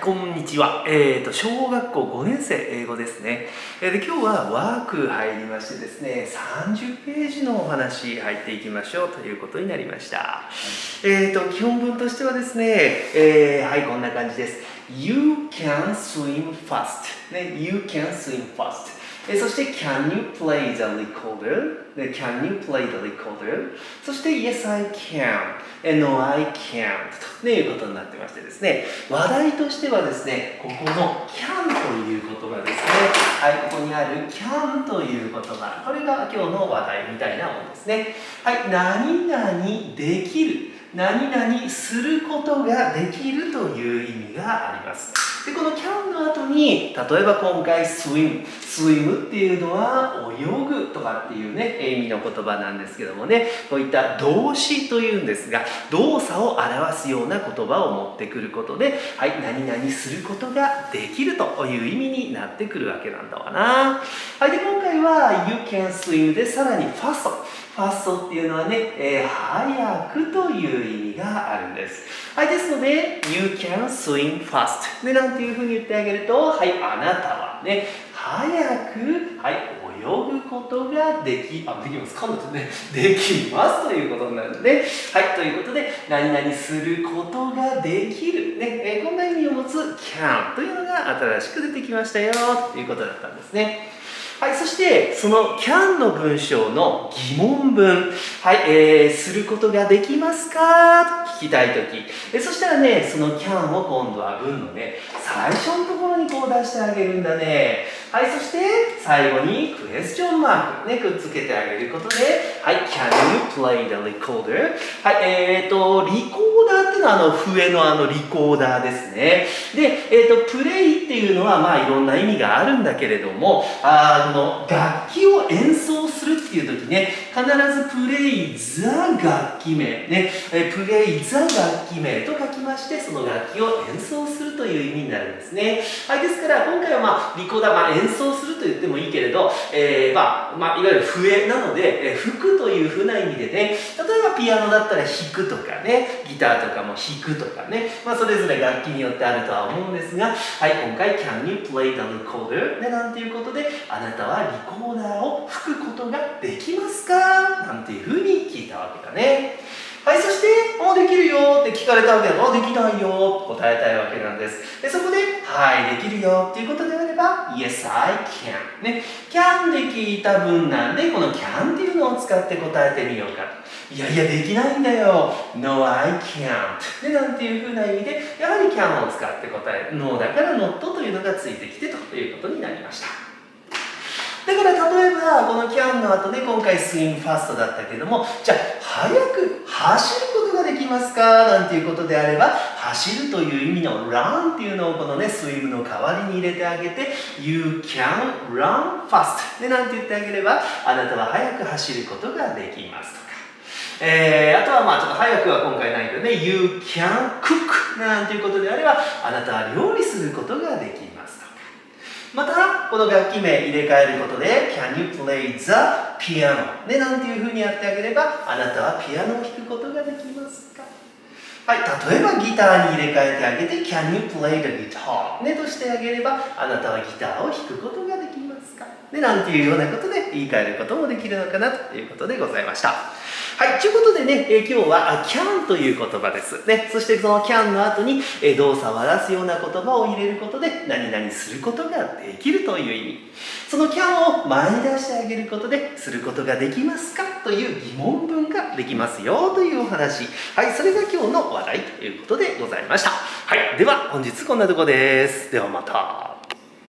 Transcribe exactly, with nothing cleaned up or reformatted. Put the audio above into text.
こんにちは。えーと、小学校ごねん生英語ですね。えー、で、今日はワーク入りましてですね、さんじゅっページのお話入っていきましょうということになりました。えーと、基本文としてはですね、えー、はい、こんな感じです。You can swim fast。ね、You can swim fast。えそして Can you play the recorder? Can you play the recorder? そして Yes, I can. No, I can't. ということになってましてですね、話題としてはですね、ここの can という言葉ですね。はい、ここにある can という言葉。これが今日の話題みたいなものですね。はい、何々できる。何々することができるという意味があります。で、この can の後に、例えば今回 swim。swim っていうのは泳ぐとかっていうね、意味の言葉なんですけどもね、こういった動詞というんですが、動作を表すような言葉を持ってくることで、はい、何々することができるという意味になってくるわけなんだわな。はい、で、今回は You can swim でさらに fast。ファストっていうのはね、えー、早くという意味があるんです。はい、ですので、You can swim fast。で、なんていうふうに言ってあげると、はい、あなたはね、早く、はい、泳ぐことができ、あ、できます。かんだとね、できますということになるので、はい、ということで、何々することができる。ね、えー、こんな意味を持つ can というのが新しく出てきましたよ、ということだったんですね。はい、そしてその can の文章の疑問文、はい、えー、することができますかと聞きたいとき、えそしたらね、その can を今度は文のね、最初のところにこう出してあげるんだね。はい、そして最後にクエスチョンマーク、ね、くっつけてあげることで、はい、can you play the recorder? はい、えーと、リコーダーっていうのはあの笛のあのリコーダーですね。で、えーと、プレイっていうのはまあいろんな意味があるんだけれども、あこの楽器を演奏するっていう時ね、必ずプレイザ楽器名ね、プレイザ楽器名と書きまして、その楽器を演奏するという意味になるんですね。はい、ですから今回はまあリコーダー、まあ、演奏すると言ってもいいけれど、えー、まあ、まあいわゆる笛なので、えー、吹くというふうな意味でね、例えばピアノだったら弾くとかね、ギターとかも弾くとかね、まあそれぞれ楽器によってあるとは思うんですが、はい、今回 Can you play the recorder? ね、なんていうことで、あなたはリコーダーを吹くことができますかなんていうふうに聞いたわけだね。はい、そして、もうできるよって聞かれたわけだから、できないよと答えたいわけなんです。で、そこで、はい、できるよっていうことであれば、Yes, I can。ね、can で聞いた文なんで、この can っていうのを使って答えてみようか。いやいや、できないんだよ。No, I can't。で、なんていうふうな意味で、やはり can を使って答える。No だから not というのがついてきてということになりました。だから例えばこの can の後で今回 swim fast だったけども、じゃあ早く走ることができますかなんていうことであれば、走るという意味の run っていうのをこのね swim の代わりに入れてあげて You can run fast でなんて言ってあげれば、あなたは早く走ることができますとか、えー、あとはまあちょっと早くは今回ないけどね You can cook なんていうことであれば、あなたは料理することができますとか、またこの楽器名入れ替えることで Can you play the piano? ね、なんていうふうにやってあげれば、あなたはピアノを弾くことができますか。はい、例えばギターに入れ替えてあげて Can you play the guitar? ね、としてあげれば、あなたはギターを弾くことができますかね、なんていうようなことで言い換えることもできるのかなということでございました。はい、ということでね、えー、今日は can という言葉です。ね、そしてその can の後に、えー、動作を表すような言葉を入れることで何々することができるという意味。その can を前に出してあげることで、することができますかという疑問文ができますよというお話。はい、それが今日の話題ということでございました。はい、では本日こんなところです。ではまた。